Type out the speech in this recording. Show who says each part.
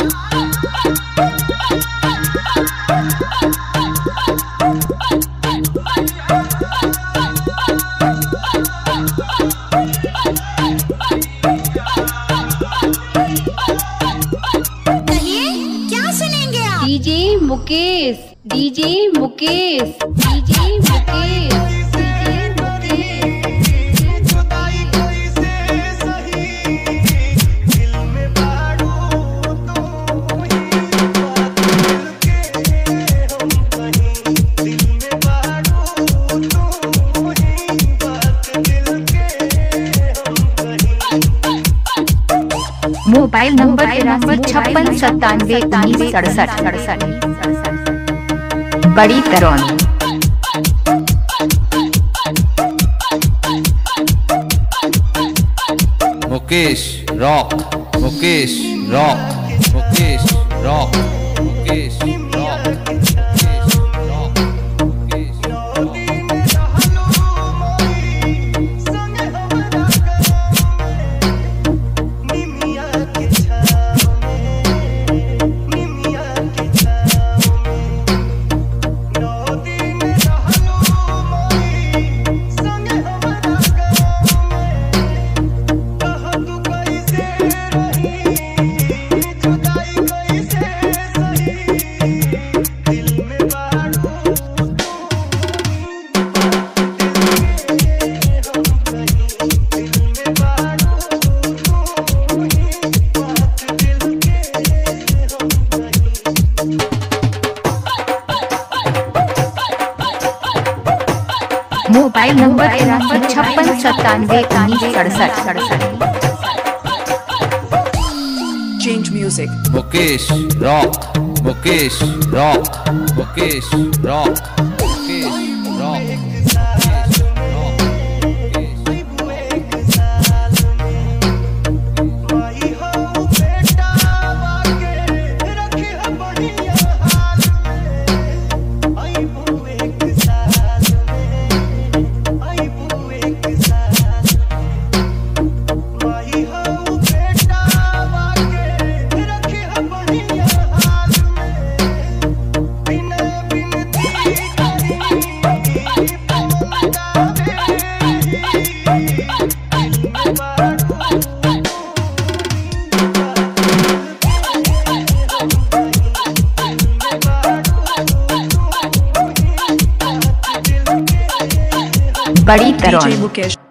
Speaker 1: DJ Mukesh, DJ Mukesh, DJ Mukesh, DJ Mukesh.
Speaker 2: Mobile number 56971967 Badi Tarauni.
Speaker 3: Mukesh rock, Mukesh rock, Mukesh rock, Mukesh rock, Mukesh rock, Mukesh
Speaker 2: mobile number 56971967।
Speaker 4: Change music.
Speaker 3: Mukesh rock, Mukesh rock, Mukesh rock, Mukesh rock, Mukesh rock,
Speaker 2: Badi Tarauni.
Speaker 4: DJ Mukesh.